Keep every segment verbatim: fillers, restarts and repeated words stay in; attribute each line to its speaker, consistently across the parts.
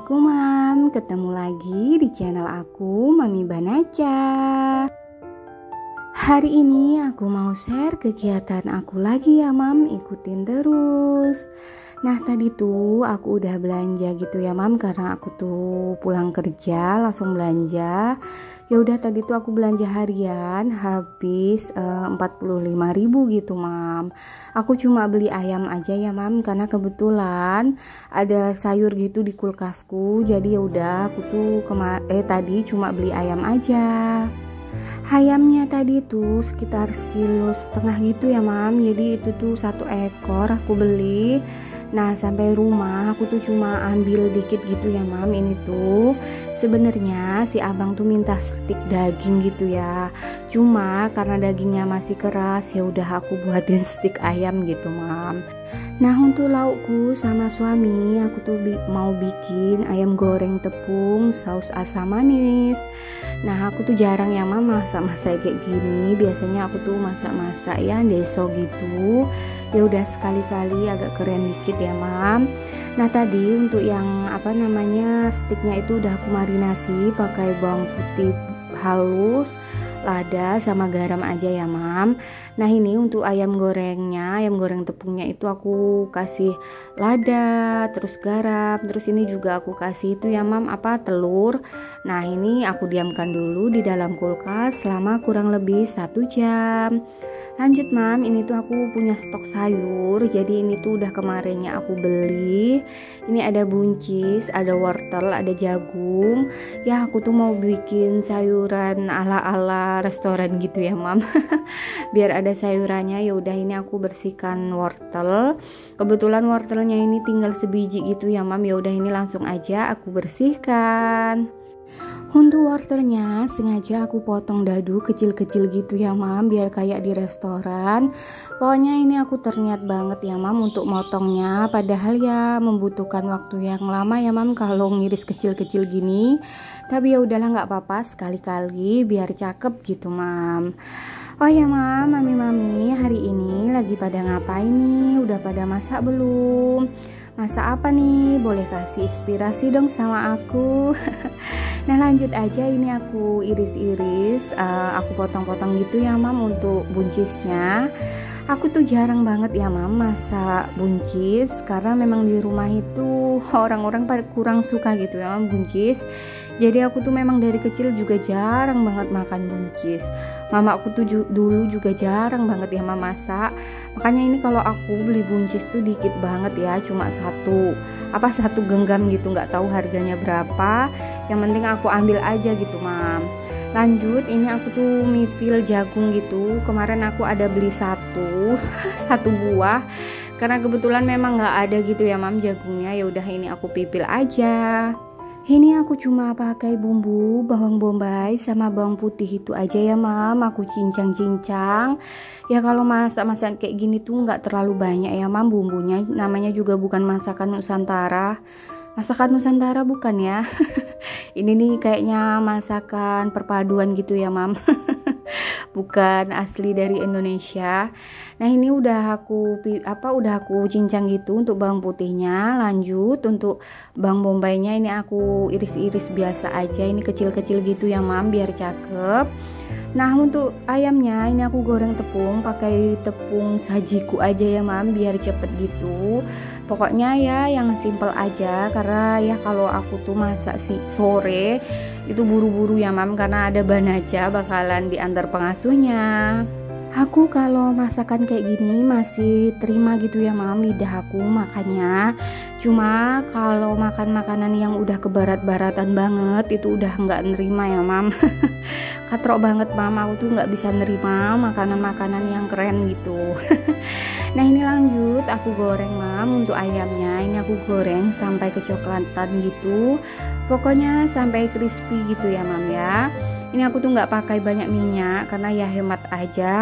Speaker 1: Assalamualaikum Mam, ketemu lagi di channel aku Mami Banaca. Hari ini aku mau share kegiatan aku lagi ya Mam, ikutin terus. Nah tadi tuh aku udah belanja gitu ya Mam, karena aku tuh pulang kerja langsung belanja. Ya udah tadi tuh aku belanja harian habis uh, empat puluh lima ribu gitu Mam. Aku cuma beli ayam aja ya Mam, karena kebetulan ada sayur gitu di kulkasku. Jadi ya udah aku tuh kema eh tadi cuma beli ayam aja. Ayamnya tadi tuh sekitar sekilo setengah gitu ya Mam. Jadi itu tuh satu ekor aku beli. Nah sampai rumah aku tuh cuma ambil dikit gitu ya Mam. Ini tuh sebenarnya si abang tuh minta stik daging gitu ya. Cuma karena dagingnya masih keras, ya udah aku buatin stik ayam gitu Mam. Nah untuk laukku sama suami aku tuh bi mau bikin ayam goreng tepung saus asam manis. Nah aku tuh jarang ya Mam masak-masak kayak gini. Biasanya aku tuh masak-masak ya deso gitu. Ya udah sekali-kali agak keren dikit ya Mam. Nah tadi untuk yang apa namanya stiknya itu udah aku marinasi pakai bawang putih halus, lada sama garam aja ya Mam. Nah ini untuk ayam gorengnya, ayam goreng tepungnya itu aku kasih lada, terus garam, terus ini juga aku kasih itu ya Mam apa telur. Nah ini aku diamkan dulu di dalam kulkas selama kurang lebih satu jam. Lanjut Mam, ini tuh aku punya stok sayur. Jadi ini tuh udah kemarinnya aku beli. Ini ada buncis, ada wortel, ada jagung. Ya aku tuh mau bikin sayuran ala-ala restoran gitu ya Mam. Biar ada sayurannya. Ya udah ini aku bersihkan wortel. Kebetulan wortelnya ini tinggal sebiji gitu ya Mam. Ya udah ini langsung aja aku bersihkan. Untuk wortelnya sengaja aku potong dadu kecil-kecil gitu ya Mam, biar kayak di restoran. Pokoknya ini aku terniat banget ya Mam untuk motongnya, padahal ya membutuhkan waktu yang lama ya Mam kalau ngiris kecil-kecil gini. Tapi ya udahlah nggak apa-apa, sekali-kali biar cakep gitu Mam. Oh ya Mam, mami-mami hari ini lagi pada ngapain nih? Udah pada masak belum? Masak apa nih? Boleh kasih inspirasi dong sama aku. Nah lanjut aja, ini aku iris-iris, uh, aku potong-potong gitu ya Mam untuk buncisnya. Aku tuh jarang banget ya Mam masak buncis, karena memang di rumah itu orang-orang kurang suka gitu ya Mam buncis. Jadi aku tuh memang dari kecil juga jarang banget makan buncis. Mama aku tuh ju dulu juga jarang banget ya Mam masak. Makanya ini kalau aku beli buncis tuh dikit banget ya, cuma satu apa satu genggam gitu, nggak tahu harganya berapa. Yang penting aku ambil aja gitu Mam. Lanjut ini aku tuh mipil jagung gitu. Kemarin aku ada beli satu satu buah, karena kebetulan memang nggak ada gitu ya Mam jagungnya. Ya udah ini aku pipil aja. Ini aku cuma pakai bumbu bawang bombay sama bawang putih itu aja ya Mam. Aku cincang-cincang. Ya kalau masak-masak kayak gini tuh nggak terlalu banyak ya Mam bumbunya. Namanya juga bukan masakan Nusantara. Masakan Nusantara bukan ya. Ini nih kayaknya masakan perpaduan gitu ya Mam. Bukan asli dari Indonesia. Nah ini udah aku apa udah aku cincang gitu untuk bawang putihnya. Lanjut untuk bawang bombaynya ini aku iris-iris biasa aja. Ini kecil-kecil gitu ya Mam biar cakep. Nah untuk ayamnya ini aku goreng tepung pakai tepung sajiku aja ya Mam biar cepet gitu. Pokoknya ya yang simple aja, karena ya kalau aku tuh masak si sore itu buru-buru ya Mam, karena ada Banaca bakalan diantar pengasuhnya. Aku kalau masakan kayak gini masih terima gitu ya Mam lidah aku makannya. Cuma kalau makan makanan yang udah kebarat-baratan banget itu udah nggak nerima ya Mam. Katrok banget Mam, aku tuh nggak bisa nerima makanan-makanan yang keren gitu. Nah ini lanjut aku goreng Mam untuk ayamnya. Ini aku goreng sampai kecoklatan gitu. Pokoknya sampai crispy gitu ya Mam ya. Ini aku tuh nggak pakai banyak minyak karena ya hemat aja.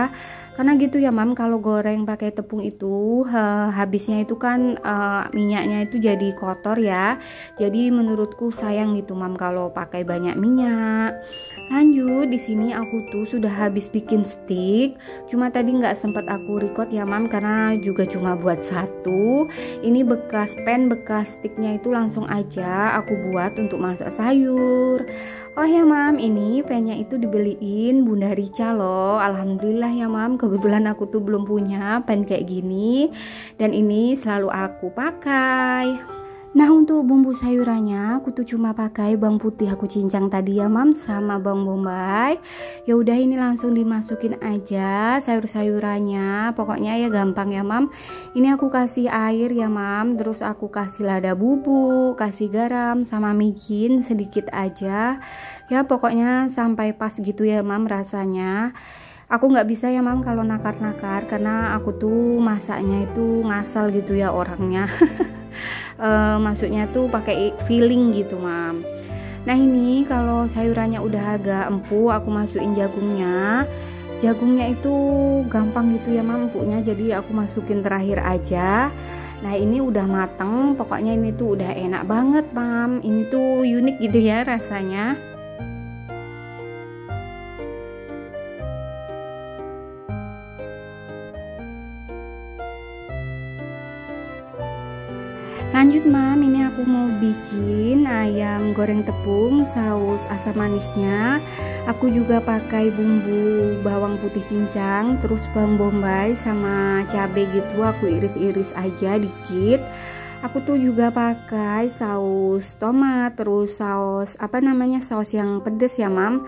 Speaker 1: Karena gitu ya mam, kalau goreng pakai tepung itu ha, habisnya itu kan uh, minyaknya itu jadi kotor ya. Jadi menurutku sayang gitu mam kalau pakai banyak minyak. Lanjut, di sini aku tuh sudah habis bikin stick. Cuma tadi nggak sempat aku record ya mam, karena juga cuma buat satu. Ini bekas pan, bekas sticknya itu langsung aja aku buat untuk masak sayur. Oh ya mam, ini pannya itu dibeliin Bunda Rica loh. Alhamdulillah ya mam, kebetulan aku tuh belum punya pan kayak gini, dan ini selalu aku pakai. Nah untuk bumbu sayurannya aku tuh cuma pakai bawang putih aku cincang tadi ya mam, sama bawang bombay. Ya udah, ini langsung dimasukin aja sayur-sayurannya. Pokoknya ya gampang ya mam. Ini aku kasih air ya mam, terus aku kasih lada bubuk, kasih garam sama micin sedikit aja. Ya pokoknya sampai pas gitu ya mam rasanya. Aku nggak bisa ya mam kalau nakar-nakar, karena aku tuh masaknya itu ngasal gitu ya orangnya. e, maksudnya tuh pakai feeling gitu mam. Nah ini kalau sayurannya udah agak empuk, aku masukin jagungnya. Jagungnya itu gampang gitu ya mam empuknya, jadi aku masukin terakhir aja. Nah ini udah mateng, pokoknya ini tuh udah enak banget mam. Ini tuh unik gitu ya rasanya. Lanjut mam, ini aku mau bikin ayam goreng tepung saus asam manisnya. Aku juga pakai bumbu bawang putih cincang, terus bawang bombay sama cabai gitu aku iris-iris aja dikit. Aku tuh juga pakai saus tomat, terus saus apa namanya saus yang pedes ya mam,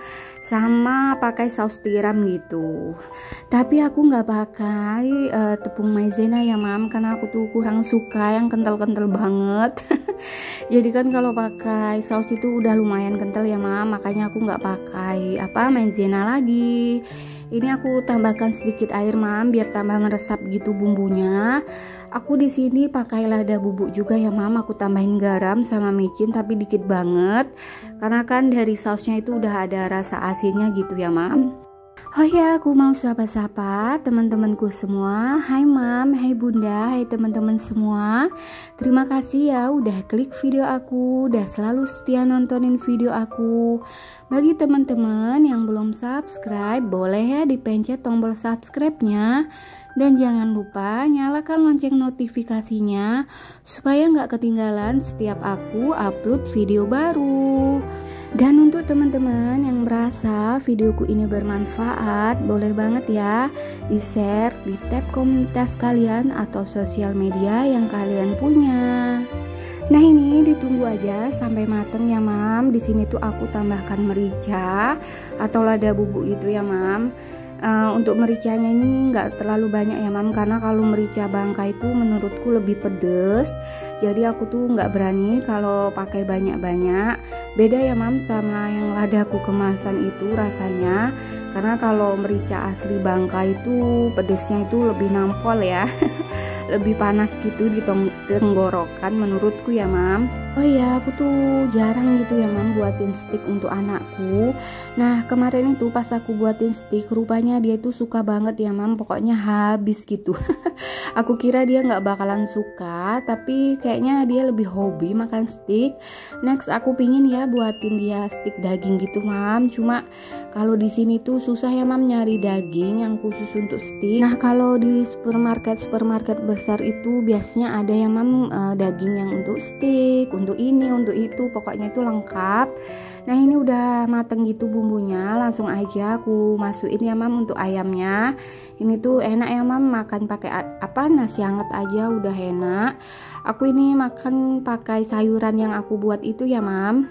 Speaker 1: sama pakai saus tiram gitu. Tapi aku nggak pakai uh, tepung maizena ya mam, karena aku tuh kurang suka yang kental-kental banget. Jadi kan kalau pakai saus itu udah lumayan kental ya mam, makanya aku nggak pakai apa maizena lagi. Ini aku tambahkan sedikit air mam biar tambah meresap gitu bumbunya. Aku di sini pakai lada bubuk juga ya mam, aku tambahin garam sama micin tapi dikit banget, karena kan dari sausnya itu udah ada rasa asinnya gitu ya mam. Oh ya, aku mau sapa-sapa teman-temanku semua. Hai mam, hai bunda, hai teman-teman semua. Terima kasih ya udah klik video aku, udah selalu setia nontonin video aku. Bagi teman-teman yang belum subscribe, boleh ya dipencet tombol subscribe-nya. Dan jangan lupa nyalakan lonceng notifikasinya supaya nggak ketinggalan setiap aku upload video baru. Dan untuk teman-teman yang merasa videoku ini bermanfaat, boleh banget ya di-share di tab komunitas kalian atau sosial media yang kalian punya. Nah ini ditunggu aja sampai mateng ya mam. Di sini tuh aku tambahkan merica atau lada bubuk gitu ya mam. Uh, untuk mericanya ini nggak terlalu banyak ya mam, karena kalau merica bangka itu menurutku lebih pedes. Jadi aku tuh nggak berani kalau pakai banyak-banyak. Beda ya mam sama yang ladaku kemasan itu rasanya. Karena kalau merica asli bangka itu pedesnya itu lebih nampol ya. Lebih panas gitu di tenggorokan menurutku ya mam. Oh iya, aku tuh jarang gitu ya mam buatin stick untuk anakku. Nah kemarin itu pas aku buatin stick, rupanya dia tuh suka banget ya mam, pokoknya habis gitu. Aku kira dia nggak bakalan suka, tapi kayaknya dia lebih hobi makan stick. Next aku pingin ya buatin dia stick daging gitu mam, cuma kalau di sini tuh susah ya mam nyari daging yang khusus untuk stick. Nah kalau di supermarket supermarket besar itu biasanya ada ya mam uh, daging yang untuk stick, untuk ini, untuk itu, pokoknya itu lengkap. Nah ini udah mateng gitu bumbunya, langsung aja aku masukin ya mam untuk ayamnya. Ini tuh enak ya mam, makan pakai apa nasi hangat aja udah enak. Aku ini makan pakai sayuran yang aku buat itu ya mam.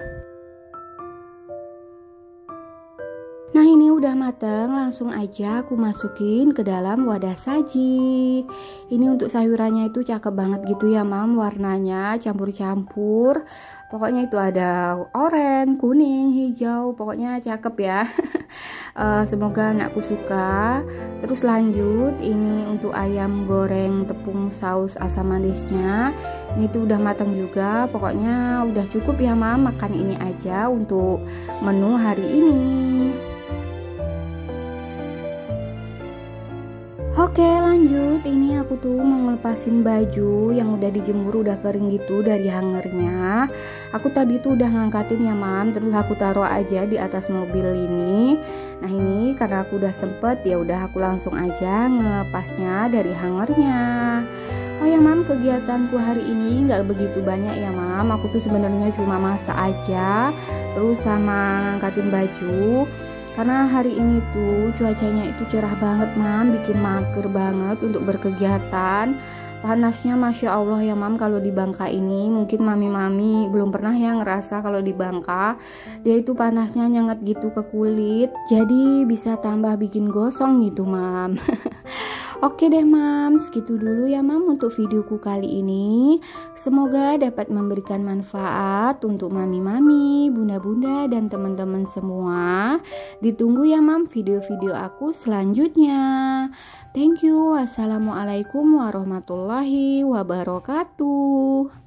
Speaker 1: Nah ini udah mateng, langsung aja aku masukin ke dalam wadah saji. Ini untuk sayurannya itu cakep banget gitu ya mam, warnanya campur-campur. Pokoknya itu ada oranye, kuning, hijau, pokoknya cakep ya. uh, Semoga anakku suka. Terus lanjut, ini untuk ayam goreng tepung saus asam manisnya. Ini tuh udah matang juga, pokoknya udah cukup ya mam, makan ini aja untuk menu hari ini. Oke lanjut, ini aku tuh mau ngelepasin baju yang udah dijemur, udah kering gitu dari hangernya. Aku tadi tuh udah ngangkatin ya mam, terus aku taruh aja di atas mobil ini. Nah ini karena aku udah sempet, ya udah aku langsung aja ngelepasnya dari hangernya. Oh ya mam, kegiatanku hari ini nggak begitu banyak ya mam. Aku tuh sebenarnya cuma masak aja, terus sama ngangkatin baju. Karena hari ini tuh cuacanya itu cerah banget mam, bikin mager banget untuk berkegiatan. Panasnya Masya Allah ya mam, kalau di Bangka ini mungkin mami-mami belum pernah ya ngerasa kalau di Bangka dia itu panasnya nyengat gitu ke kulit, jadi bisa tambah bikin gosong gitu mam. Oke deh mam, segitu dulu ya mam untuk videoku kali ini. Semoga dapat memberikan manfaat untuk mami-mami, bunda-bunda dan teman-teman semua. Ditunggu ya mam video-video aku selanjutnya. Thank you. Wassalamualaikum warahmatullahi wabarakatuh.